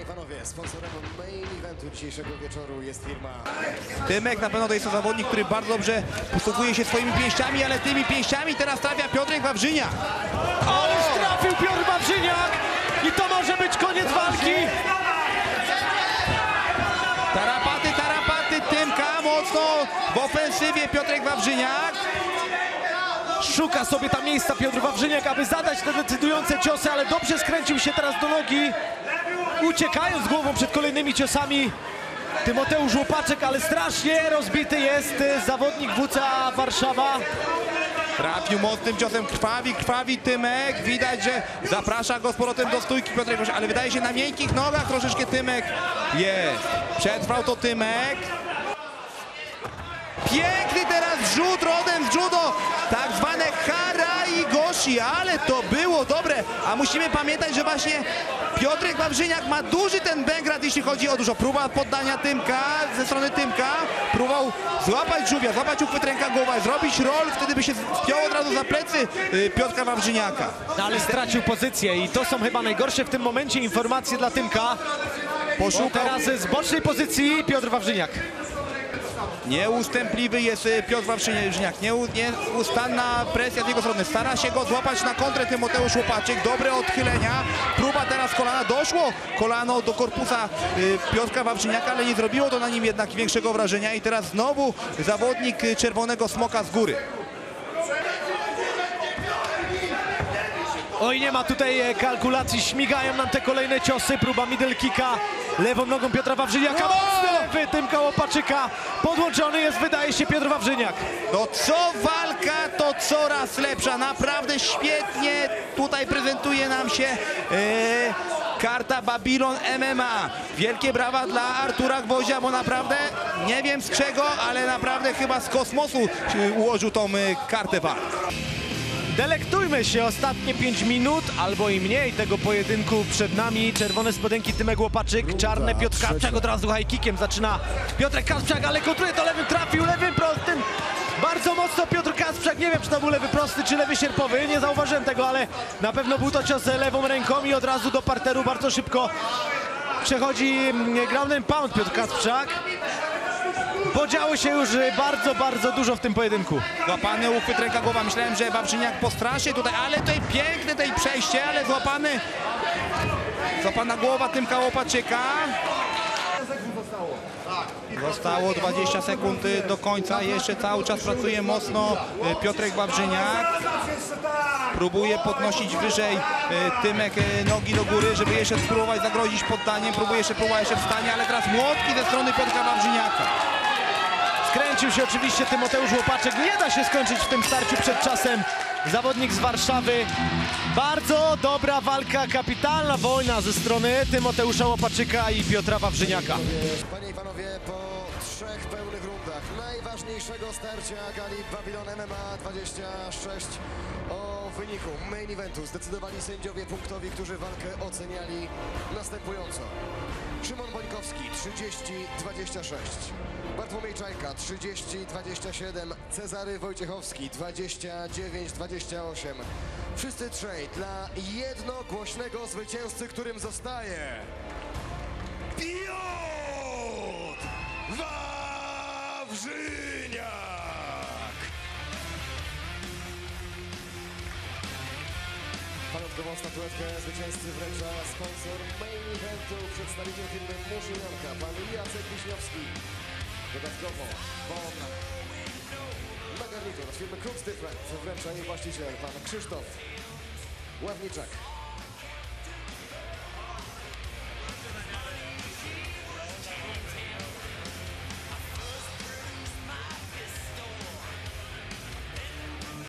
i panowie, sponsorem main eventu dzisiejszego wieczoru jest firma... Tymek na pewno to jest to zawodnik, który bardzo dobrze posługuje się swoimi pięściami, ale tymi pięściami teraz trafia Piotrek Wawrzyniak. Ależ trafił Piotr Wawrzyniak i to może być koniec walki. Tarapaty Tymka, mocno w ofensywie Piotrek Wawrzyniak. Szuka sobie tam miejsca Piotr Wawrzyniak, aby zadać te decydujące ciosy, ale dobrze skręcił się teraz do nogi, uciekając głową przed kolejnymi ciosami. Tymoteusz Łopaczek, ale strasznie rozbity jest zawodnik WCA Warszawa. Trafił mocnym ciosem, krwawi Tymek. Widać, że zaprasza go z powrotem do stójki Piotrek Wawrzyniak, ale wydaje się na miękkich nogach troszeczkę Tymek jest. Przetrwał to Tymek. Piękny teraz rzut rodem z judo, tak zwane Haraigoshi, ale to było dobre, a musimy pamiętać, że właśnie Piotrek Wawrzyniak ma duży ten bęgrad, jeśli chodzi o dużo. Próba poddania Tymka, ze strony Tymka, próbował złapać żółwia, złapać uchwyt ręka głowa, zrobić roll, wtedy by się wpiął od razu za plecy Piotrka Wawrzyniaka. Ale stracił pozycję i to są chyba najgorsze w tym momencie informacje dla Tymka. Poszukał teraz z bocznej pozycji Piotr Wawrzyniak. Nieustępliwy jest Piotr Wawrzyniak, nieustanna presja z jego strony. Stara się go złapać na kontrę Tymoteusz Łopaczek. Dobre odchylenia. Próba teraz kolana. Doszło kolano do korpusa Piotra Wawrzyniaka, ale nie zrobiło to na nim jednak większego wrażenia. I teraz znowu zawodnik Czerwonego Smoka z góry. Oj, nie ma tutaj kalkulacji, śmigają nam te kolejne ciosy. Próba middle kicka lewą nogą Piotra Wawrzyniaka. Mocny lewy Tymka Łopaczyka. Podłączony jest, wydaje się, Piotr Wawrzyniak. No co walka, to coraz lepsza. Naprawdę świetnie tutaj prezentuje nam się karta Babylon MMA. Wielkie brawa dla Artura Gwoździa, bo naprawdę nie wiem z czego, ale naprawdę chyba z kosmosu ułożył tą kartę walk. Delektujmy się ostatnie 5 minut, albo i mniej tego pojedynku przed nami. Czerwone spodenki Tymek Łopaczyk, czarne Piotr Kasprzak od razu high kickiem zaczyna Piotrek Kasprzak, ale kontruje to lewym, trafił lewym prostym. Bardzo mocno Piotr Kasprzak, nie wiem czy to był lewy prosty czy lewy sierpowy, nie zauważyłem tego, ale na pewno był to cios lewą ręką i od razu do parteru bardzo szybko przechodzi ground and pound Piotr Kasprzak. Podziało się już bardzo dużo w tym pojedynku. Złapany uchwyt ręka głowa. Myślałem, że Wawrzyniak postraszy tutaj, ale tutaj piękne tej przejście, ale złapana głowa Tymka Łopaczyka. Zostało 20 sekund do końca. Jeszcze cały czas pracuje mocno Piotrek Wawrzyniak. Próbuje podnosić wyżej Tymek nogi do góry, żeby jeszcze spróbować zagrozić poddaniem. Próbuje jeszcze wstanie, ale teraz młotki ze strony Piotrka Wawrzyniaka. Kręcił się oczywiście Tymoteusz Łopaczek. Nie da się skończyć w tym starciu przed czasem. Zawodnik z Warszawy. Bardzo dobra walka, kapitalna wojna ze strony Tymoteusza Łopaczyka i Piotra Wawrzyniaka. Panie i panowie, po 3 pełnych rundach najważniejszego starcia gali Babylon MMA 26 o wyniku main eventu zdecydowali sędziowie punktowi, którzy walkę oceniali następująco. Szymon Bońkowski 30-26, Bartłomiej Czajka 30-27, Cezary Wojciechowski 29-28. Wszyscy trzej dla jednogłośnego zwycięzcy, którym zostaje Piotr Wawrzyniak! Pamiątkową statuetkę zwycięzcy wręcza sponsor main eventu, przedstawiciel firmy Murzynanka, pan Jacek Wiśniowski. Dodatkowo na garnitur z firmy Crooks Different wręcza jej właściciel, pan Krzysztof Ławniczak.